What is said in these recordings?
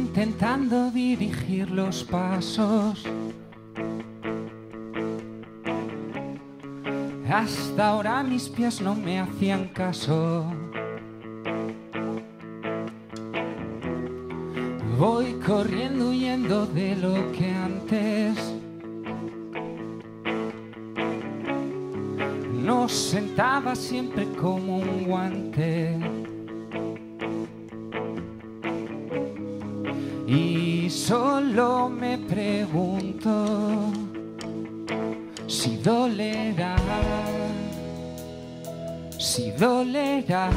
intentando dirigir los pasos. Hasta ahora mis pies no me hacían caso. Voy corriendo huyendo de lo que antes nos sentaba siempre como un guante. Y solo me pregunto si dolerá, si dolerá.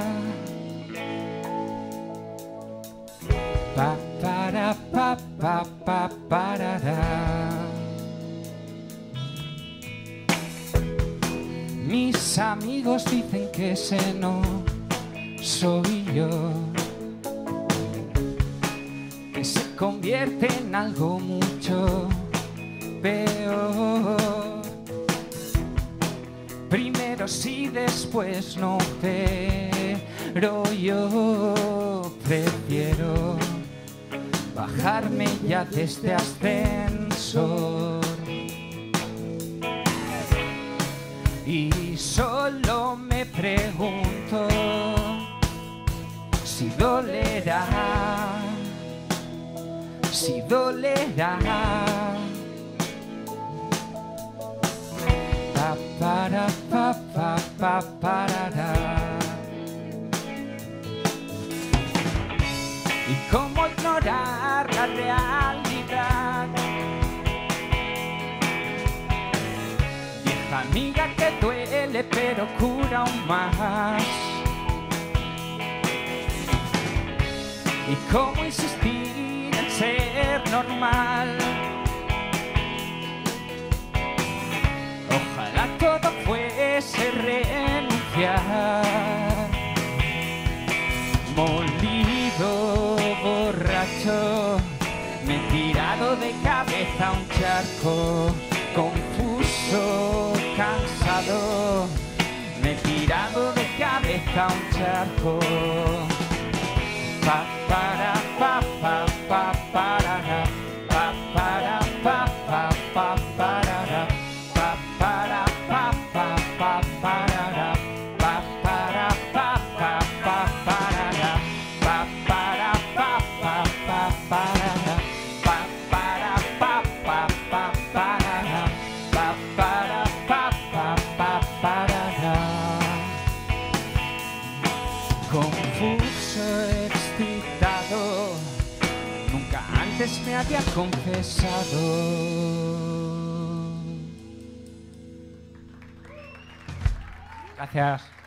Pa para pa pa pa parará. Mis amigos dicen que ese no soy yo, que se convierte en algo mucho peor. Primero sí, después no, pero yo prefiero bajarme ya de este ascensor. Y solo me pregunto si dolerá, si dolerá. Pa para pa pa pa parará. Y cómo ignorar la realidad. Vieja amiga que duele pero cura aún más. Y cómo insistir en ser normal. Ojalá todo fuese renunciar. Molido, borracho, me he tirado de cabeza a un charco. Confuso, cansado, me he tirado de cabeza a un charco. Pa para pa pa pa parará. Pa para pa pa pa parará. Pa para pa pa pa parará. Pa para pa pa pa parará. Pa para pa pa pa parará. Pa para pa pa pa parará. Pa para pa pa pa parará. Confuso, excitado, nunca antes me había confesado. Gracias.